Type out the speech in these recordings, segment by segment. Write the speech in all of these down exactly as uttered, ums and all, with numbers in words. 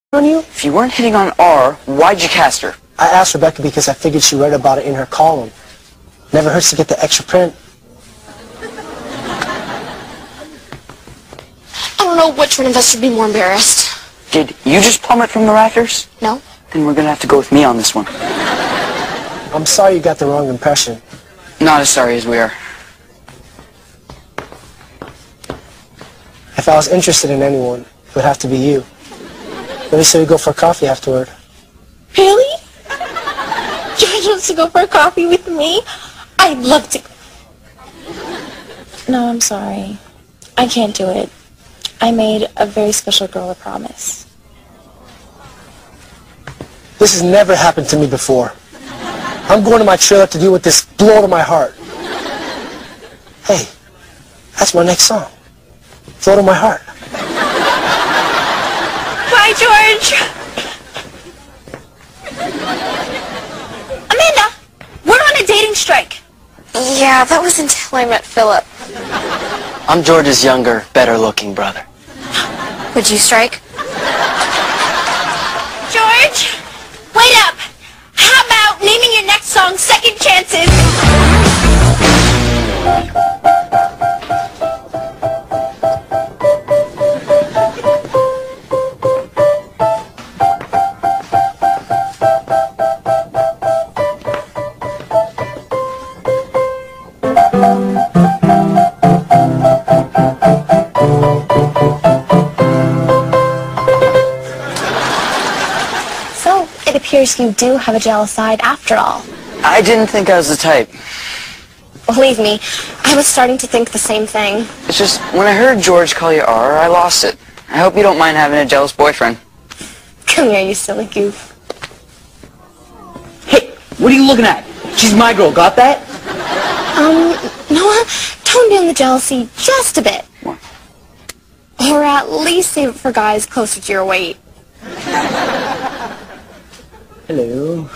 on you? If you weren't hitting on R, why'd you cast her? I asked Rebecca because I figured she read about it in her column. Never hurts to get the extra print. I don't know which one of us should be more embarrassed. Did you just plummet from the rafters? No. Then we're gonna have to go with me on this one. I'm sorry you got the wrong impression. Not as sorry as we are. If I was interested in anyone, it would have to be you. Let me say we go for coffee afterward. Really? George wants to go for a coffee with me? I'd love to. No, I'm sorry. I can't do it. I made a very special girl a promise. This has never happened to me before. I'm going to my trailer to deal with this blow to my heart. Hey, that's my next song. Flow to my heart. Bye, George. Amanda, we're on a dating strike. Yeah, that was until I met Philip. I'm George's younger, better-looking brother. Would you strike? George, wait up. How about naming your next song Second Chances? So, it appears you do have a jealous side after all. I didn't think I was the type. Believe me, I was starting to think the same thing. It's just, when I heard George call you R, I lost it. I hope you don't mind having a jealous boyfriend. Come here, you silly goof. Hey, what are you looking at? She's my girl, got that? Um, Noah, tone down the jealousy just a bit. What? Or at least save it for guys closer to your weight. Hello.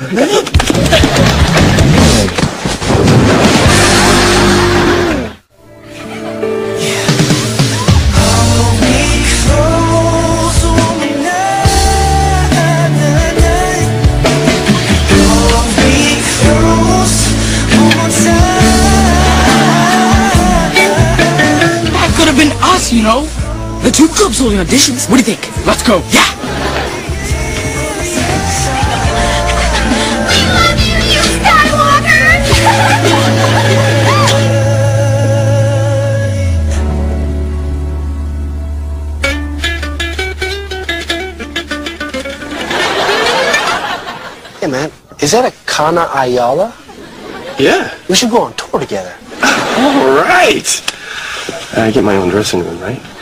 That could have been us, you know? The two clubs holding auditions. What do you think? Let's go. Yeah. Hey man, is that a Kana Ayala? Yeah. We should go on tour together. All right. I get my own dressing room, right?